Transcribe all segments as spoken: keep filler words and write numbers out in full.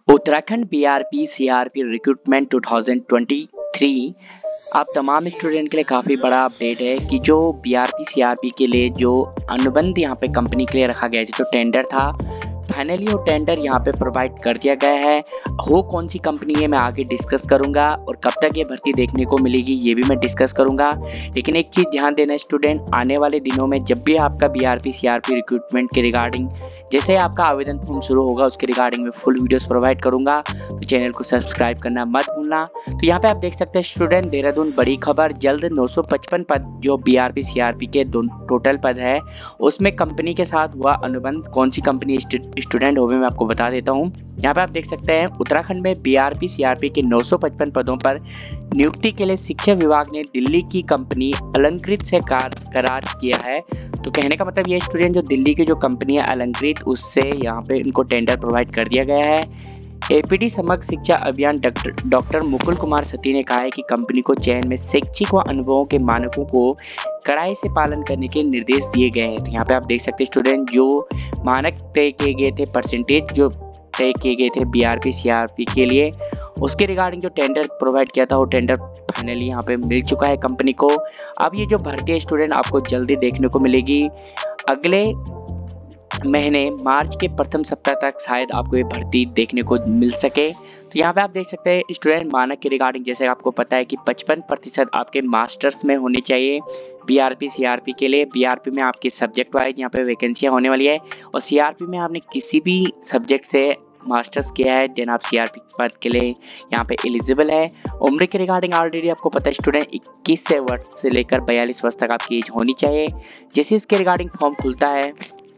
Uttarakhand BRP CRP recruitment दो हज़ार तेईस आप तमाम स्टूडेंट के लिए काफ़ी बड़ा अपडेट है कि जो बीआरपी सीआरपी के लिए जो अनुबंध यहाँ पे कंपनी के लिए रखा गया था, जो टेंडर था, फाइनली वो टेंडर यहाँ पे प्रोवाइड कर दिया गया है। हो कौन सी कंपनी है मैं आगे डिस्कस करूँगा और कब तक ये भर्ती देखने को मिलेगी ये भी मैं डिस्कस करूँगा। लेकिन एक चीज़ ध्यान देना स्टूडेंट, आने वाले दिनों में जब भी आपका बीआरपी सीआरपी रिक्रूटमेंट के रिगार्डिंग जैसे आपका आवेदन फॉर्म शुरू होगा उसके रिगार्डिंग में फुल वीडियोस प्रोवाइड करूँगा, तो चैनल को सब्सक्राइब करना मत भूलना। तो यहाँ पे आप देख सकते हैं स्टूडेंट, देहरादून बड़ी खबर, जल्द नौ सौ पचपन पद जो बीआरपी सीआरपी के दो टोटल पद है उसमें कंपनी के साथ हुआ अनुबंध। कौन सी कंपनी स्टूडेंट हो भी मैं आपको बता देता हूँ। यहाँ पे आप देख सकते हैं उत्तराखंड में बीआरपी सीआरपी के नौ सौ पचपन पदों पर नियुक्ति के लिए शिक्षा विभाग ने दिल्ली की कंपनी अलंकृत से करार किया है। तो कहने का मतलब ये स्टूडेंट, जो दिल्ली की जो कंपनी है अलंकृत, उससे यहाँ पे इनको टेंडर प्रोवाइड कर दिया गया है। एपीडी समग्र शिक्षा अभियान डॉक्टर डॉक्टर मुकुल कुमार सती ने कहा है कि कंपनी को चयन में शैक्षिक व अनुभवों के मानकों को कड़ाई से पालन करने के निर्देश दिए गए हैं। तो यहाँ पे आप देख सकते हैं स्टूडेंट, जो मानक तय किए गए थे, परसेंटेज जो तय किए गए थे बीआरपी सीआरपी के लिए, उसके रिगार्डिंग जो टेंडर प्रोवाइड किया था वो टेंडर फाइनली यहाँ पे मिल चुका है कंपनी को। अब ये जो भर्ती है स्टूडेंट आपको जल्दी देखने को मिलेगी, अगले महीने मार्च के प्रथम सप्ताह तक शायद आपको ये भर्ती देखने को मिल सके। तो यहाँ पे आप देख सकते हैं स्टूडेंट, मानक के रिगार्डिंग जैसे आपको पता है कि पचपन प्रतिशत आपके मास्टर्स में होने चाहिए बीआरपी सीआरपी के लिए। बीआरपी में आपके सब्जेक्ट वाइज यहाँ पे वैकेंसियाँ होने वाली है और सीआरपी में आपने किसी भी सब्जेक्ट से मास्टर्स किया है देन आप सीआरपी पद के लिए यहाँ पे एलिजिबल है। उम्र के रिगार्डिंग ऑलरेडी आपको पता है स्टूडेंट, इक्कीस से वर्ष से लेकर बयालीस वर्ष तक आपकी एज होनी चाहिए। जैसे इसके रिगार्डिंग फॉर्म खुलता है,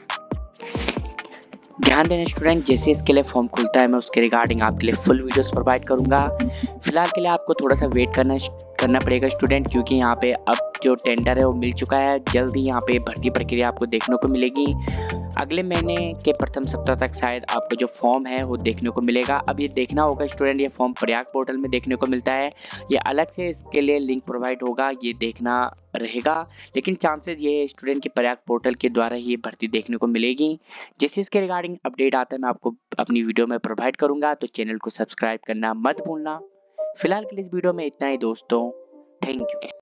ध्यान देना स्टूडेंट, जैसे इसके लिए फॉर्म खुलता है मैं उसके रिगार्डिंग आपके लिए फुल वीडियोस प्रोवाइड करूंगा। फिलहाल के लिए आपको थोड़ा सा वेट करना करना पड़ेगा स्टूडेंट, क्योंकि यहाँ पे अब जो टेंडर है वो मिल चुका है। जल्द ही यहाँ पे भर्ती प्रक्रिया आपको देखने को मिलेगी। अगले महीने के प्रथम सप्ताह तक शायद आपको जो फॉर्म है वो देखने को मिलेगा। अब ये देखना होगा स्टूडेंट, ये फॉर्म प्रयाग पोर्टल में देखने को मिलता है या अलग से इसके लिए लिंक प्रोवाइड होगा, ये देखना रहेगा। लेकिन चांसेस ये है स्टूडेंट की प्रयाग पोर्टल के द्वारा ही भर्ती देखने को मिलेगी। जैसे इसके रिगार्डिंग अपडेट आता है मैं आपको अपनी वीडियो में प्रोवाइड करूंगा, तो चैनल को सब्सक्राइब करना मत भूलना। फिलहाल के लिए इस वीडियो में इतना ही दोस्तों, थैंक यू।